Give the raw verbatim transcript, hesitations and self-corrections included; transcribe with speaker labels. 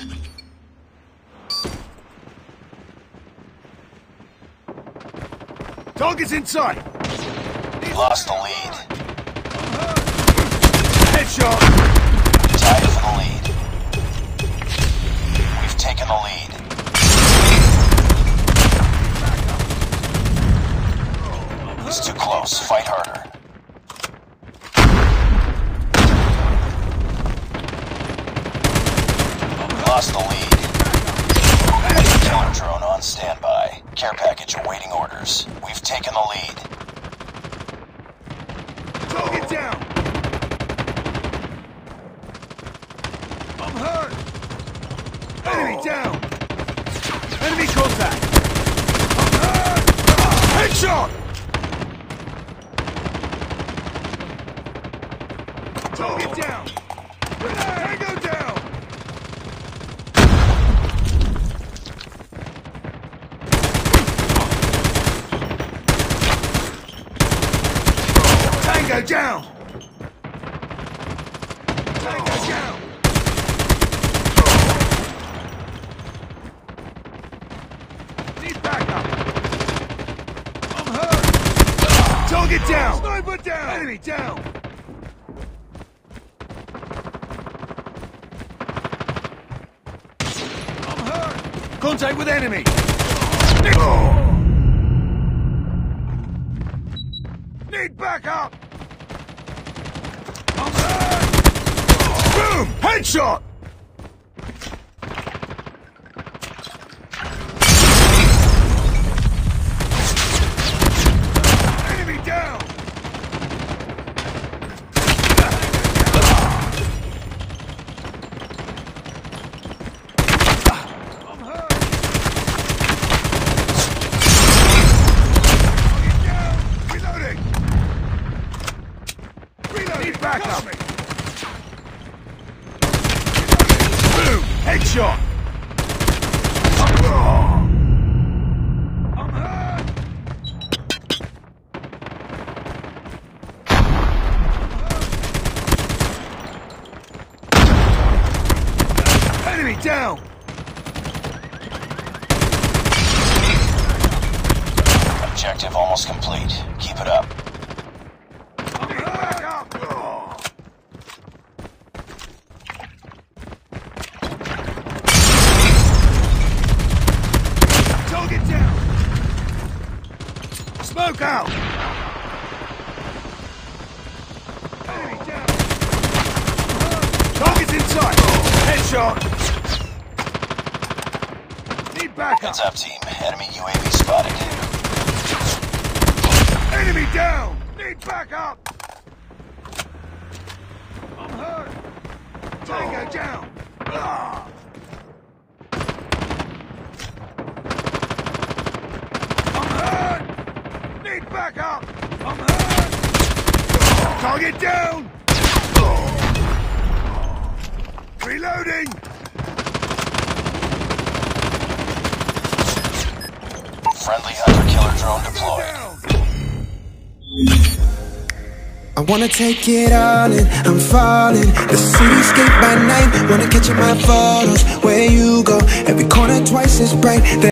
Speaker 1: Target's in sight.
Speaker 2: We lost the lead.
Speaker 1: Headshot.
Speaker 2: Tied for the lead. We've taken the lead. It's too close. Fight harder. We lost the lead. Killer drone on standby. Care package awaiting orders. We've taken the lead.
Speaker 1: Target down. I'm hurt. Enemy down. Enemy contact. I'm hurt. Headshot. Target down. Tango down. Tango down. Tango down. Need backup. I'm hurt. Target down. Sniper down. Enemy down. I'm hurt. Contact with enemy. Oh. Need backup. I'm hurt. Boom! Headshot. Enemy down. I'm hurt. Down. Reloading. Reloading. Need backup. Boom! Headshot. I'm hurt. Enemy down!
Speaker 2: Objective almost complete. Keep it up.
Speaker 1: I'm hurt. Target down! Smoke out! Enemy down! Target's in sight! Headshot! Need backup!
Speaker 2: Heads up, team. Enemy U A V spotted.
Speaker 1: Enemy down! Need backup! I'm hurt! Tango down! Ah. I'm hurt! Need backup! I'm hurt! Target down! Reloading!
Speaker 2: Friendly hunter-killer drone deployed.
Speaker 3: I wanna take it all in, I'm falling. The cityscape by night, wanna catch in my photos. Where you go, every corner twice as bright.